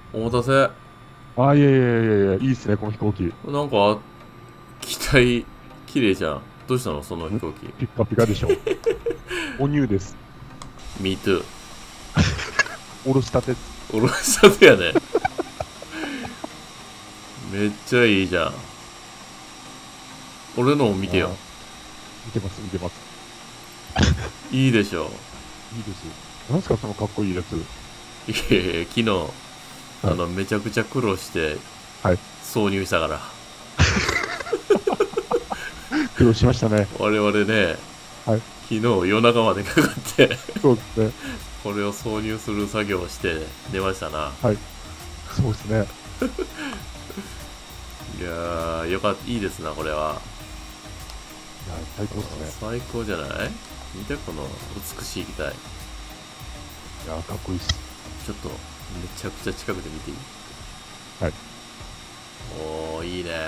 お待たせ。 あ、いやいやいやいや、いいっすね、この飛行機。 なんか、機体、綺麗じゃん。どうしたのその飛行機。 ピッカピカでしょ。おニューです。 Me too。 おろしたてです。 おろしたてやね。めっちゃいいじゃん。俺のを見てよ。 あー、見てます、見てます。 いいでしょ。 いいです。なんすか、そのかっこいいやつ。 いえいえ、昨日、 はい。 めちゃくちゃ苦労してはい。 挿入したから。 苦労しましたね。 我々ね、 はい。 昨日夜中までかかってそうですね。 これを挿入する作業をして出ましたな。 はい。そうですね。 いやー、よかった、いいですな、これは。 いや、最高っすね。 最高じゃない？見て、この美しい機体。 いや、かっこいいっす。 ちょっと、めちゃくちゃ近くで見ていい？ はい。 おー、いいね。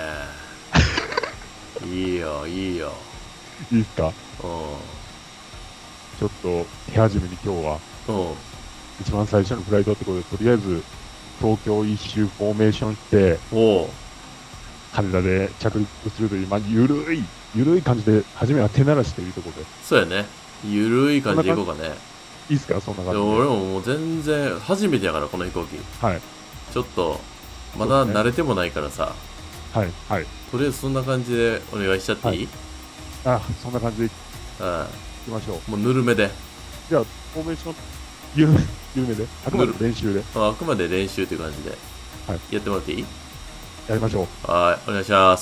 いいよ、いいよ。 いいっすか？ うちょっと、手始めに今日は、 ん。うん。 一番最初のフライトってことで、とりあえず、東京一周フォーメーションして、 おう。 羽田で着陸するという、まあ、ゆるい感じで、初めは手慣らしというところで。 そうやね。ゆるい感そんな感じ、 じでいこうかね。 いいっすか？そんなで、 感じで。 俺ももう全然、初めてやから、この飛行機。 はい。 ちょっと、まだそうですね。 慣れてもないからさ。 はい。はい。 とりあえずそんな感じでお願いしちゃってはい。 いい？ あ、そんな感じでいうきましょう。 ん。もうぬるめで。 じゃあ、フォーメーション、緩めで、あくまでぬる、 練習で。 あくまで練習という感じで。 はい。 やってもらっていい？ やりましょはい、お願いします。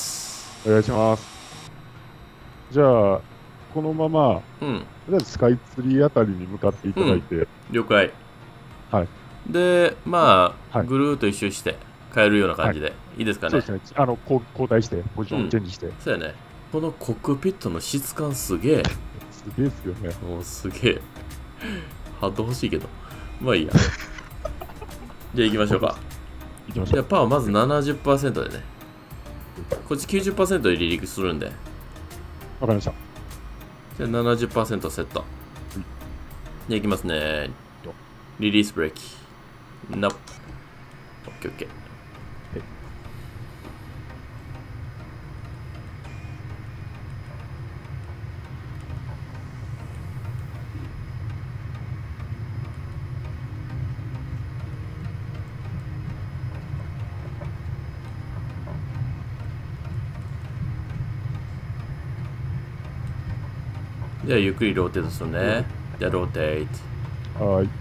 う。お願いします。じゃあ、このまま、 うん、 とりあえずスカイツリーあたりに向かっていうん、 ただいて、 了解。 はい。 で、まあ、 はい。 ぐるーっと一周して帰るような感はい。 じで。いいですかね。 そうですね。交代して、ポジションうん、 チェンジして。 そうやね。このコックピットの質感すげえ。 すげえっすよね。 もうすげえ。ハット欲しいけど。まあいいや。じゃあ行きましょうか。 本当です。行きましょう。 じゃあパワーまず了 70%でね。 解。 こっち90%で離陸するんで。 わかりました。 じゃあ70%セット。 はい。 じゃあ行きますね。 とリリースブレーキ。ナップ。オッケーオッケー。 はい。 じゃあゆっくりローテートするね。じゃあローテート。 はーい。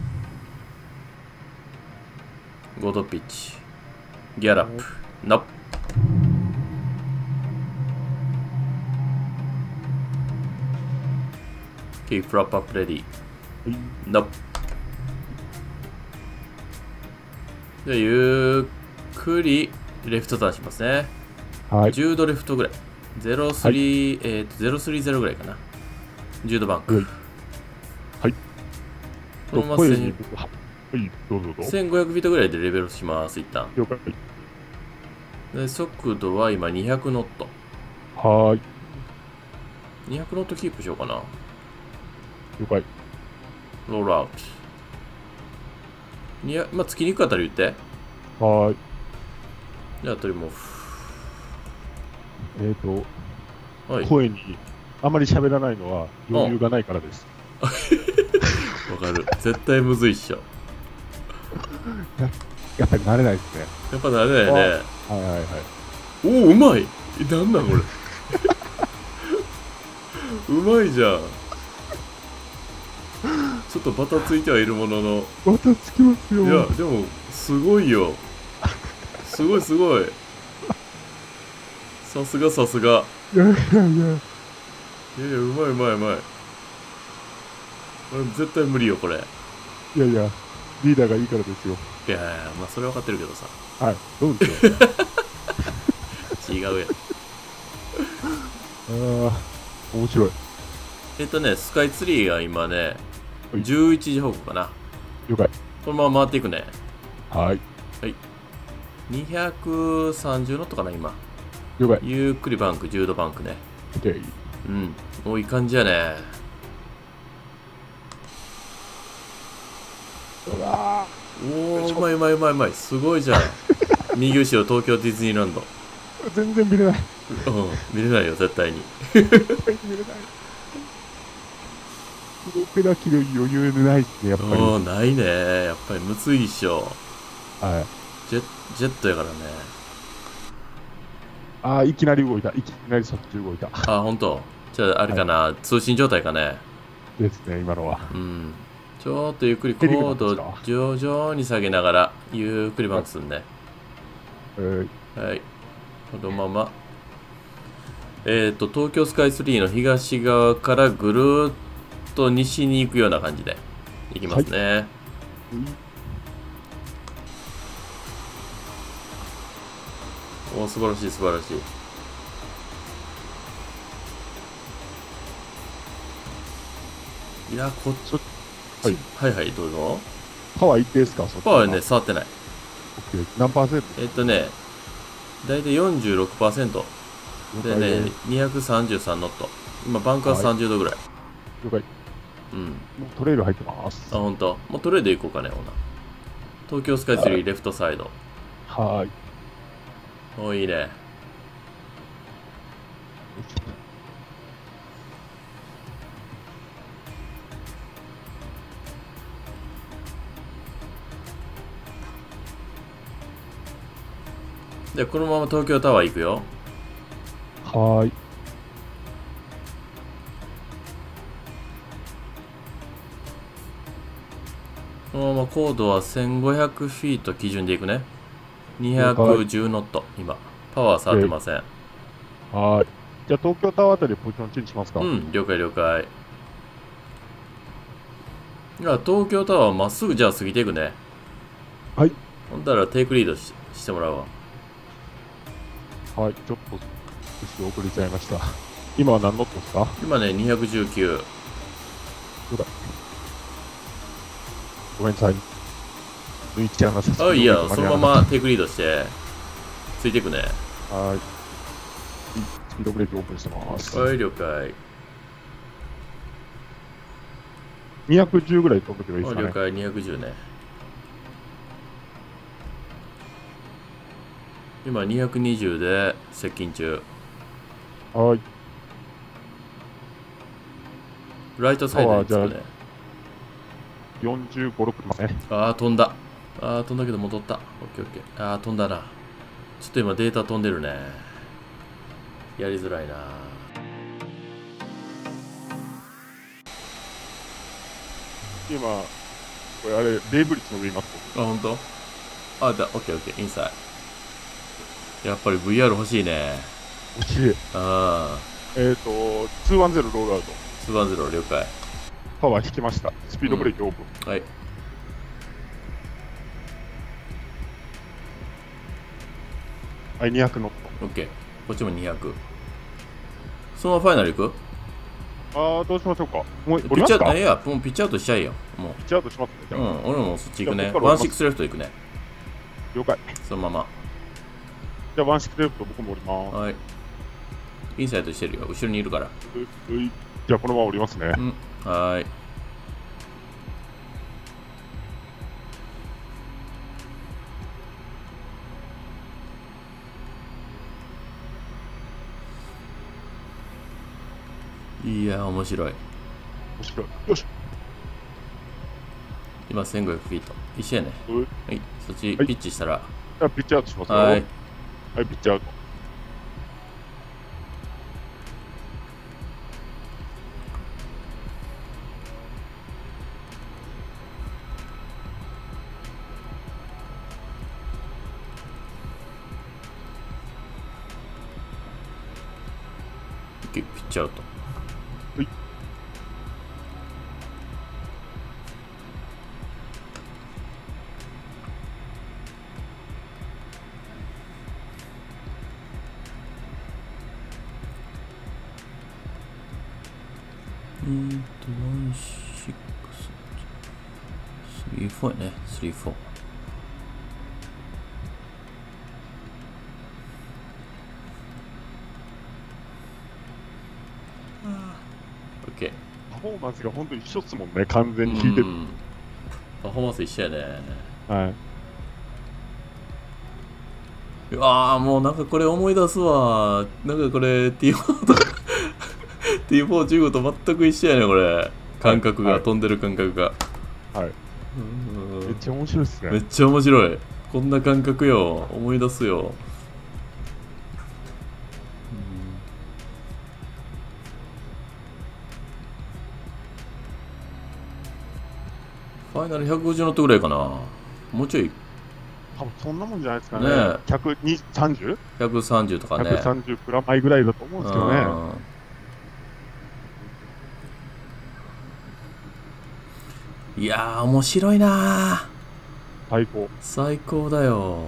ゴードピッチ。ギャラップ。 はナップ。キーフラップアップレディ。 い。 ナップ。じゃあゆっくりレフトターンしますね。 はい。 10度レフトぐらい。 はい。 03、030ぐらいかな。10度バンク。 はい。はい。 このまま声に、はい、どうぞどうぞ。 1500フィートぐらいでレベルします、一旦。 了解。 で、速度は今200ノット。 はーい。 200ノットキープしようかな。 了解。 ロールアウト。まあ、突きにくかったら言って。 はーい。 じゃあ、トリモえっと、 フ。はい。 声にあまり喋らないのはうん。 余裕がないからです。 わかる。絶対むずいっしょ。 や、やっぱり慣れないですね。 やっぱ慣れあ、はいないね。 はいはい。 おお、うまい。なんなんこれ。うまいじゃん。ちょっとバタついてはいるものの。 またつきますよ。 いや、でも、すごいよ。すごいすごい。さすがさすが。 いやいやいや。 いやいや、うまいうまいうまい。絶対無理よ、これ。 いやいや、リーダーがいいからですよ。 いやいや、まあ、それ分かってるけどさ。 はい、そうですよ。 違うやん。 ああ、面白い。 スカイツリーが今ね、 はい、 11時方向かな。 了解。 このまま回っていくね。 はい、 はい。230ノットかな、今。 了解。 ゆっくりバンク、10度バンクね。 OK。 うん。もういい感じやね。 うわおお、うまいうまいうまいうまい。すごいじゃん。右後ろ東京ディズニーランド。 全然見れない。 うん、見れないよ、絶対に。 絶対に見れない。プロペラ機の余裕ないですね、やっぱり。 おお、ないね。やっぱりむずいっしょ。 はい。 ジェットやからね。 ああ、いきなり動いた。いきなりそっち動いた。 あ、ほんと。じゃあ、あれかな、通信状態かね。 ですね、今のは。 うん。ちょっとゆっくり高度徐々に下げながら、ゆっくりバンクすんね。はい。このまま。東京スカイツリーの東側からぐるーっと西に行くような感じで行きますね。おー、素晴らしい、素晴らしい。いや、こっち、はいはい、どうぞ。 パワー一定ですか？そっちパワーね、触ってない。 何パーセント？ だいたい 46%。でね、233ノット。今、バンクは30度ぐらい。 了解。 うん。 もうトレイル入ってます。 あ、ほんと。もうトレード行こうかね、ほな。東京スカイツリー、レフトサイド。 はい。 お、いいね。で、このまま東京タワー行くよ。 はい。 このまま高度は1500フィート基準でいくね。210ノット、今。パワー触ってません。 はい。じゃあ東京タワーあたりポジションチェンジしますか？ うん、了解了解。いや、東京タワーまっすぐじゃあ過ぎていくね。 はい。 ほんだらテイクリードしてもらうわ。 はい。ちょっと後ろ遅れちゃいました。今は何ノットですか？ 今ね、219。 どうだ。ごめんなさい。抜いちゃいました。 あ、いいや、そのままテイクリードして、ついていくね。 はい。スピードブレーキオープンしてます。 はい、了解。 210ぐらい飛ぶけばいいですかね。 了解、210ね。今220で接近中。 はい。 ライトサイドにつくね。 45、6ますね。 ああ、飛んだ。ああ、飛んだけど戻った。オッケーオッケー。ああ、飛んだな。ちょっと今データ飛んでるね。やりづらいな。 今、これあれ、レイブリッジの上います。 あ、ほんと？あ、オッケーオッケー。インサイ。やっぱり VR 欲しいね。 欲しい。 ああ。 210ロールアウト。 210了解。 パワー引きました。スピードブレーキオープン。 はい。 はい、200ノット。 オッケー。こっちも200。そのままファイナル行く？ どうしましょうか。もう、 ピッチャー、いや、もうピッチャーとしちゃえよ。もう。 ピッチャーとしますね。 うん、俺もそっち行くね。16レフト行くね。 了解。 そのまま。 じゃあ、16レフト僕も降ります。 はい。インサイドしてるよ。後ろにいるから。 じゃあ、このまま降りますね。 うん。はい。いや、面白い。 面白い。よし。 今1500フィート。一緒やね。はい。そっちピッチしたら。 じゃあ、ピッチアウトしますよ。 はい。 はい、ピッチアウト。 ピッチアウト。 はい。 34ね。34。OK。 パフォーマンスが本当に一緒っすもんね、完全に引いてる。 パフォーマンス一緒やね。 はい。 うわーもうなんかこれ思い出すわ。なんかこれ T4 と T415 と全く一緒やねこれ。感覚が、 はい飛んでる感覚が。 はい。めっちゃ面白いっすね。 めっちゃ面白い。こんな感覚よ。思い出すよ。ファイナル150ノットぐらいかな。もうちょい。 多分そんなもんじゃないですかね。 ね 130? 130とかね。 130プラマイぐらいだと思うんですけどね。 いやー、面白いなー。 最高。 最高だよ。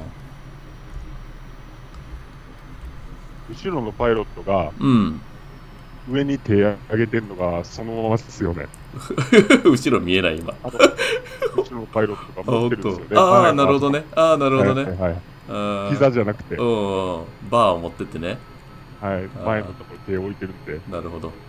後ろのパイロットが、 うん。 上に手上げてんのがそのままですよね。 後ろ見えない今。 後ろのパイロットが持ってるんですよね。 ああ、なるほどね。ああ、なるほどね。 膝じゃなくて。 バーを持ってってね。 はい。前のところ手を置いてるんで。 なるほど。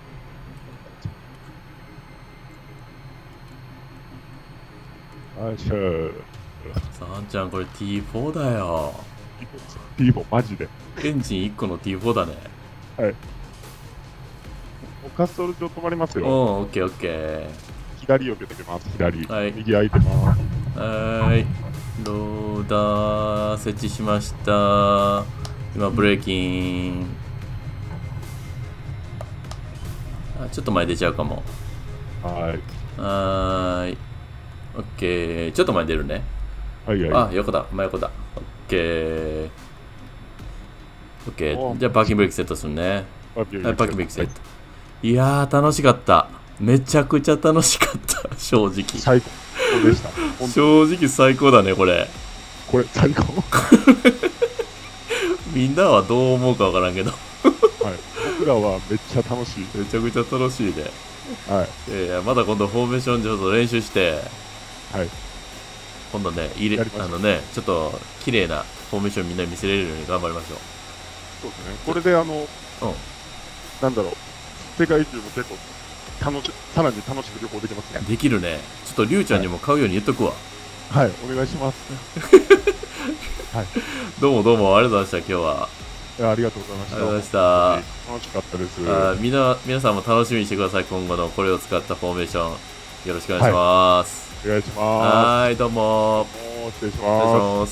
よいしょ。 さあんちゃん、これ T4 だよ。 T4 マジで。 エンジン1個の T4 だね。 はい。滑走路上止まりますよ。 オッケーオッケー。 左を出てきます。左。 はい。 右空いてます。 はい。ローダー設置しました。今ブレーキン。あ、ちょっと前出ちゃうかも。 はい。 はーい。オッケー。ちょっと前出るね。 はいはい。 あ、横だ。真横だ。オッケー。オッケー。じゃあパーキングブレーキセットするね。はい、パーキングブレーキセット。いやー、楽しかった。めちゃくちゃ楽しかった。正直。 最高でした。 正直最高だね、これ。 これ、最高。 みんなはどう思うかわからんけど。はい。 僕らはめっちゃ楽しい。 めちゃくちゃ楽しいね。 はい。 まだ今度フォーメーションちょっと練習して、 はい。 今度ね、ちょっと綺麗なフォーメーションみんなに見せれるように頑張りましょう。 そうですね。これでなんだろう、世界中も結構さらに楽しく旅行できますね。 できるね。ちょっとりゅうちゃんにも買うように言っとくわ。 はい、お願いします。 はい。どうもどうもありがとうございました、今日は。 ありがとうございました。 ありがとうございました。 楽しかったです。 皆さんも楽しみにしてください。今後のこれを使ったフォーメーション。よろしくお願いします。 お願いします。 はい、どうも。 失礼します。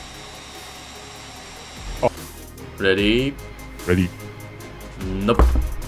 Ready? Ready. Nope.